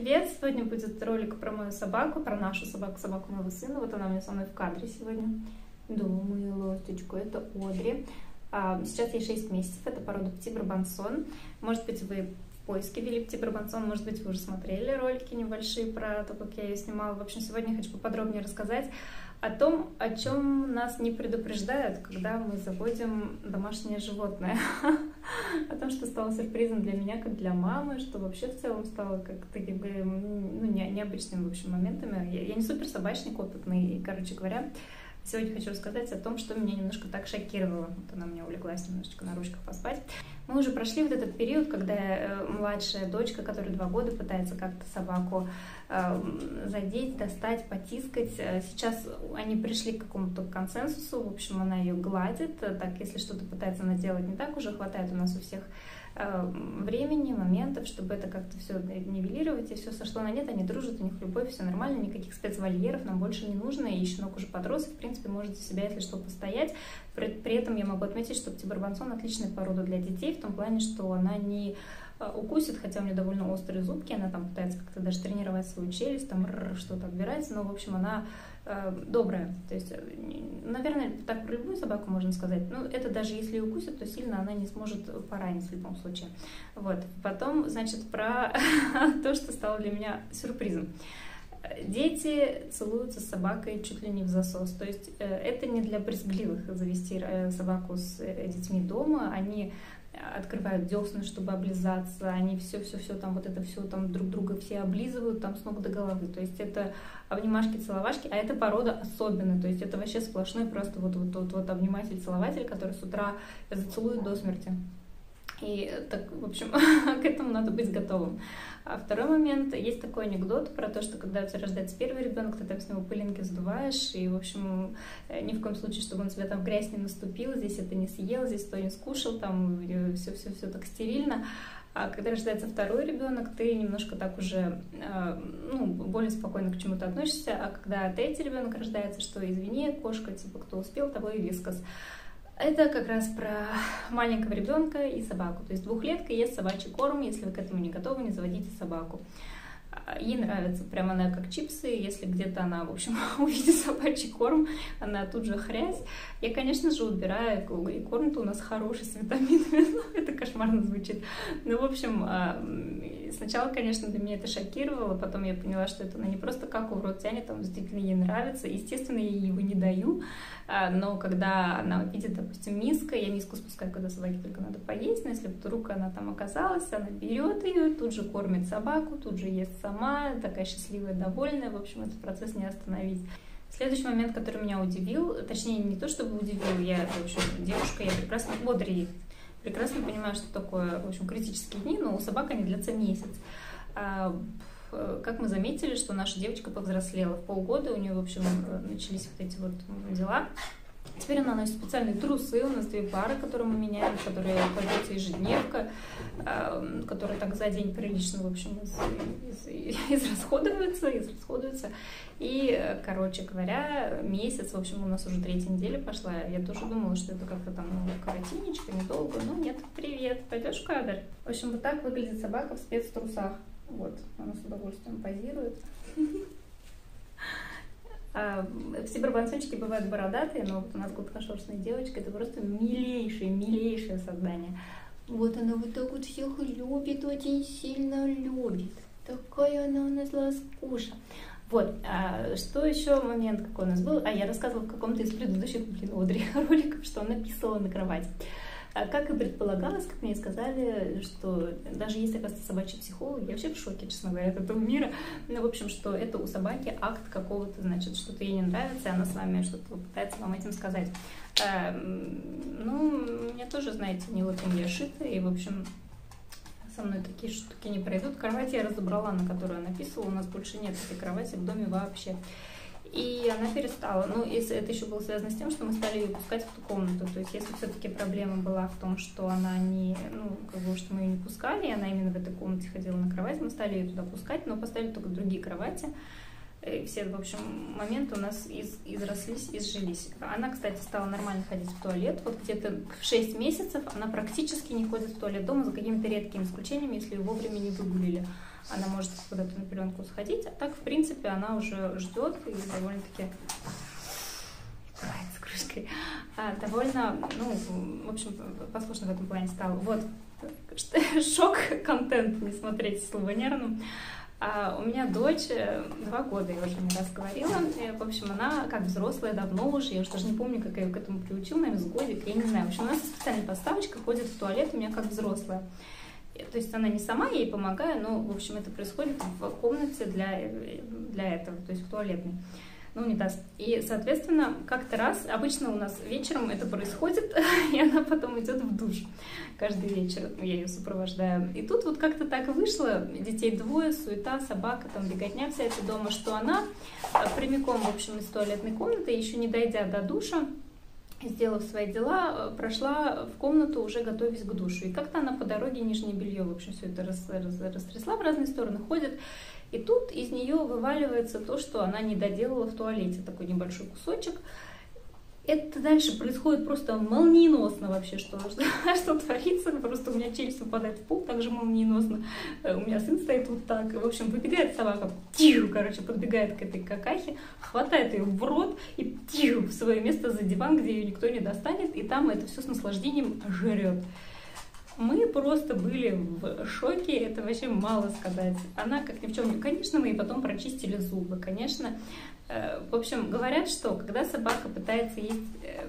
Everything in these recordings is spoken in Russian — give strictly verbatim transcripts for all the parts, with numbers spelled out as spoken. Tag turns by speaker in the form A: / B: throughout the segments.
A: привет! Сегодня будет ролик про мою собаку, про нашу собаку, собаку моего сына. Вот она у меня со мной в кадре сегодня. Думаю, ласточку, это Одри. Сейчас ей шесть месяцев, это порода Пти-Брабансон. Может быть, вы в поиске вели Пти-Брабансон, может быть, вы уже смотрели ролики небольшие про то, как я ее снимала. В общем, сегодня я хочу поподробнее рассказать о том, о чем нас не предупреждают, когда мы заводим домашнее животное. О том, что стало сюрпризом для меня, как для мамы, что вообще в целом стало как такими, ну, не, необычными, в общем, моментами. Я, я не супер собачник опытный, и, короче говоря, сегодня хочу рассказать о том, что меня немножко так шокировало. Вот она у меня улеглась немножечко на ручках поспать. Мы уже прошли вот этот период, когда э, младшая дочка, которая два года, пытается как-то собаку э, задеть, достать, потискать. Сейчас они пришли к какому-то консенсусу, в общем, она ее гладит. Так, если что-то пытается она делать не так, уже хватает у нас у всех э, времени, моментов, чтобы это как-то все нивелировать, и все сошло на нет, они дружат, у них любовь, все нормально, никаких спецвольеров нам больше не нужно, и щенок уже подрос, и, в принципе, может за себя, если что, постоять. При, при этом я могу отметить, что Пти-Брабансон отличная порода для детей, в том плане, что она не укусит, хотя у нее довольно острые зубки, она там пытается как-то даже тренировать свою челюсть, там что-то отбирать, но, в общем, она э, добрая. То есть, наверное, так про любую собаку можно сказать, но это даже если и укусит, то сильно она не сможет поранить в любом случае. Вот. Потом, значит, про то, что стало для меня сюрпризом. Дети целуются с собакой чуть ли не в засос. То есть э, это не для брезгливых завести э, собаку с э, детьми дома. Они открывают десны, чтобы облизаться, они все-все-все там, вот это все там друг друга все облизывают там с ног до головы. То есть это обнимашки, целовашки, а эта порода особенная. То есть это вообще сплошной просто вот вот вот, вот обниматель-целователь, который с утра зацелует до смерти. И так, в общем, к этому надо быть готовым. А второй момент, есть такой анекдот про то, что когда у тебя рождается первый ребенок, ты там с него пылинки сдуваешь, и, в общем, ни в коем случае, чтобы он тебя там в грязь не наступил, здесь это не съел, здесь то не скушал, там все-все-все так стерильно. А когда рождается второй ребенок, ты немножко так уже, ну, более спокойно к чему-то относишься, а когда третий ребенок рождается, что извини, кошка, типа, кто успел, того и вискас. Это как раз про маленького ребенка и собаку. То есть двухлетка ест собачий корм, если вы к этому не готовы, не заводите собаку. Ей нравится, прям она как чипсы, если где-то она, в общем, увидит собачий корм, она тут же хрясь. Я, конечно же, убираю, и корм-то у нас хороший, с витаминами, ну, это кошмарно звучит. Ну, в общем, сначала, конечно, для меня это шокировало, потом я поняла, что это она не просто как в рот тянет, там действительно ей нравится. Естественно, я ей его не даю, но когда она видит, допустим, миска, я миску спускаю, когда собаке только надо поесть, но если вдруг она там оказалась, она берет ее, тут же кормит собаку, тут же ест сама, такая счастливая, довольная, в общем, этот процесс не остановить. Следующий момент, который меня удивил, точнее, не то чтобы удивил, я, в общем, девушка, я прекрасно бодрый, прекрасно понимаю, что такое, в общем, критические дни, но у собак они длятся месяц. А, как мы заметили, что наша девочка повзрослела в полгода, у нее, в общем, начались вот эти вот дела. Теперь она носит специальные трусы, у нас две пары, которые мы меняем, которые кладется ежедневка, которые так за день прилично, в общем, из, из, израсходуются, израсходуются. И, короче говоря, месяц, в общем, у нас уже третья неделя пошла. Я тоже думала, что это как-то там ну, коротенечко, недолго, но нет, привет, пойдешь в кадр? В общем, вот так выглядит собака в спецтрусах. Вот, она с удовольствием позирует. Пти-Брабансончики бывают бородатые, но вот у нас гладкошерстная девочка, это просто милейшее, милейшее создание. Вот она вот так вот всех любит, очень сильно любит. Такая она у нас ласкуша. Вот, а что еще момент какой у нас был? А я рассказывала в каком-то из предыдущих, блин, Одри роликов, что она писала на кровать. Как и предполагалось, как мне сказали, что даже есть, оказывается, собачьи психологи, я вообще в шоке, честно говоря, от этого мира. Ну, в общем, что это у собаки акт какого-то, значит, что-то ей не нравится, и она с вами что-то пытается вам этим сказать. А, ну, меня тоже, знаете, не латунь я шита, и, в общем, со мной такие штуки не пройдут. Кровать я разобрала, на которую она писала, у нас больше нет этой кровати в доме вообще. И она перестала. Ну, если это еще было связано с тем, что мы стали ее пускать в ту комнату. То есть, если все-таки проблема была в том, что она не, ну, как бы, что мы ее не пускали, и она именно в этой комнате ходила на кровать, мы стали ее туда пускать, но поставили только другие кровати. И все, в общем, моменты у нас из, изрослись, изжились. Она, кстати, стала нормально ходить в туалет. Вот где-то в шесть месяцев она практически не ходит в туалет дома, за какими-то редкими исключениями, если ее вовремя не выгулили. она может куда-то на пеленку сходить, а так, в принципе, она уже ждет и довольно-таки играет с крышкой. А, довольно, ну, в общем, послушно в этом плане стала. Вот, шок-контент, не смотреть слово нервным. А у меня дочь два года, я уже не раз говорила. И, в общем, она как взрослая давно уже, я уже даже не помню, как я ее к этому приучила, наверное, с годик, я не знаю. В общем, у нас специальная поставочка, ходит в туалет у меня как взрослая. То есть она не сама, я ей помогаю, но, в общем, это происходит в комнате для, для этого, то есть в туалетной. Ну, не даст. И, соответственно, как-то раз, обычно у нас вечером это происходит, и она потом идет в душ каждый вечер, я ее сопровождаю. И тут вот как-то так вышло, детей двое, суета, собака, там беготня вся эта дома, что она прямиком, в общем, из туалетной комнаты, еще не дойдя до душа, сделав свои дела, прошла в комнату, уже готовясь к душу. И как-то она по дороге нижнее белье, в общем, все это рас, рас, растрясла в разные стороны, ходит. И тут из нее вываливается то, что она не доделала в туалете, такой небольшой кусочек. Это дальше происходит просто молниеносно вообще, что, что, что творится. Просто у меня челюсть выпадает в пол, так же молниеносно. У меня сын стоит вот так. В общем, выбегает собака, тихо, короче, подбегает к этой какахе, хватает ее в рот и тихо в свое место за диван, где ее никто не достанет, и там это все с наслаждением жрет. Мы просто были в шоке, это вообще мало сказать. Она как ни в чем не... Конечно, мы и потом прочистили зубы, конечно. В общем, говорят, что когда собака пытается есть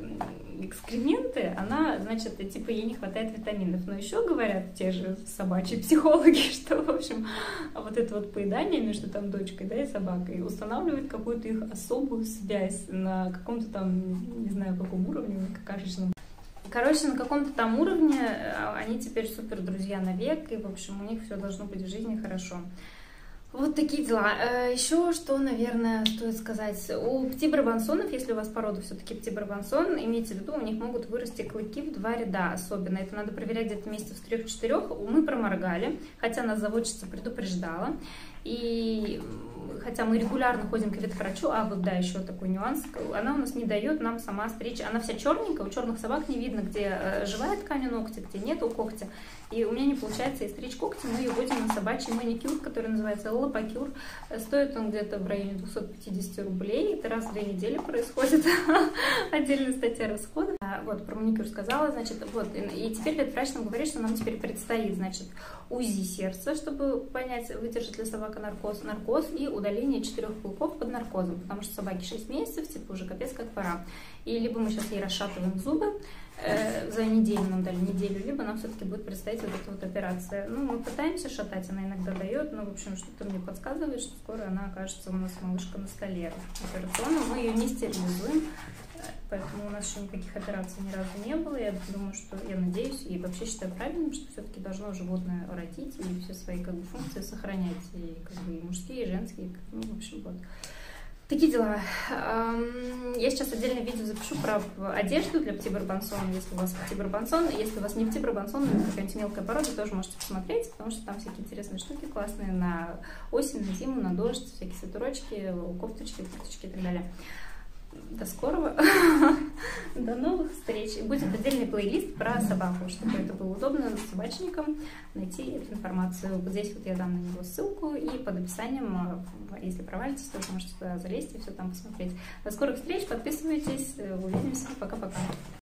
A: экскременты, она, значит, типа ей не хватает витаминов. Но еще говорят те же собачьи психологи, что, в общем, вот это вот поедание между там дочкой, да, и собакой устанавливает какую-то их особую связь на каком-то там, не знаю, каком уровне, какашечном. Короче, на каком-то там уровне они теперь супер друзья навек, и, в общем, у них все должно быть в жизни хорошо. Вот такие дела. Еще что, наверное, стоит сказать. У пти-брабансонов, если у вас порода все-таки пти-брабансон, имейте в виду, у них могут вырасти клыки в два ряда особенно. Это надо проверять где-то месяцев в трех-четырех. Мы проморгали, хотя нас заводчица предупреждала. И хотя мы регулярно ходим к ветврачу, а вот да, еще такой нюанс, она у нас не дает нам сама стричь, она вся черненькая, у черных собак не видно, где живая ткань у ногтя, где нет у когтя, и у меня не получается и стричь когти, мы ее вводим на собачий маникюр, который называется лапакюр, стоит он где-то в районе двухсот пятидесяти рублей, это раз в две недели происходит, отдельная статья расходов. Вот, про маникюр сказала, значит, вот, и теперь ветврач нам говорит, что нам теперь предстоит, значит, УЗИ сердца, чтобы понять, выдержит ли собака наркоз, наркоз и удаление четырех клыков под наркозом, потому что собаке шесть месяцев, типа уже капец как пора. И либо мы сейчас ей расшатываем зубы, э, за неделю нам дали неделю, либо нам все-таки будет предстоять вот эта вот операция. Ну, мы пытаемся шатать, она иногда дает, но, в общем, что-то мне подсказывает, что скоро она окажется у нас малышка на столе операционном. Мы ее не стерилизуем, поэтому у нас еще никаких операций ни разу не было. Я думаю, что, я надеюсь, и вообще считаю правильным, что все-таки должно животное родить и все свои как бы функции сохранять, и, как бы, и мужские, и женские, ну, в общем, вот. Такие дела. Я сейчас отдельное видео запишу про одежду для пти-брабансона, если у вас пти-брабансон. Если у вас не пти-брабансон, но какая-нибудь мелкая порода, тоже можете посмотреть, потому что там всякие интересные штуки классные на осень, на зиму, на дождь, всякие свитерочки, кофточки, курточки и так далее. До скорого, до новых встреч. И будет отдельный плейлист про собаку, чтобы это было удобно собачникам найти эту информацию. Вот здесь вот я дам на него ссылку, и под описанием, если провалитесь, то можете туда залезть и все там посмотреть. До скорых встреч, подписывайтесь, увидимся, пока-пока.